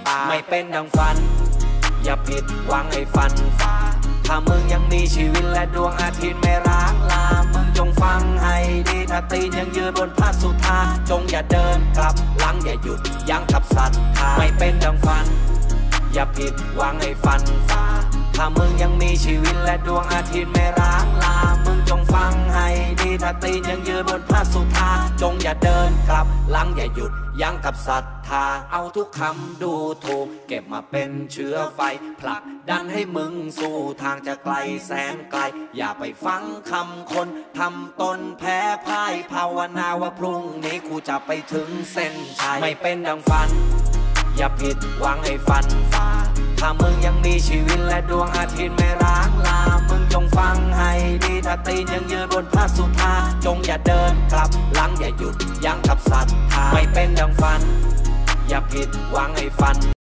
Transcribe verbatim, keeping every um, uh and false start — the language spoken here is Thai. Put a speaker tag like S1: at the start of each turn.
S1: ตาไม่เป็นดังฝันอย่าผิดหวังให้ฝันฟ้าถ้ามึงยังมีชีวิตและดวงอาทิตย์ไม่ร้างลามึงจงฟังให้ดีถ้าตีนยังยืนบนพระสุธาจงอย่าเดินกลับหลังอย่าหยุดยั้งกับศรัทธาไม่เป็นดังฝันอย่าผิดหวังให้ฝันฟ้าถ้ามึงยังมีชีวิตและดวงอาทิตย์ไม่ร้างลามึงจงฟังให้ดีถ้าตีนยังยืนบนพระสุธาจงอย่าเดินกลับหลังอย่าหยุดยั้งกับศรัทธาเอาทุกคำดูถูกเก็บมาเป็นเชื้อไฟผลักดันให้มึงสู่ทางจะไกลแสนไกลอย่าไปฟังคำคนทำตนแพ้พ่ายภาวนาว่าพรุ่งนี้กูจะไปถึงเส้นชัยไม่เป็นดังฝันอย่าผิดหวังให้ฝันฟ้าถ้ามึงยังมีชีวิตและดวงอาทิตย์ไม่ร้างลามึงจงฟังให้ดีถ้าตีนยังยืนบนพระสุธาจงอย่าเดินกลับหลังอย่าหยุดยั้งกับศรัทธาไม่เป็นดังฝันอย่าผิดหวังให้ฝัน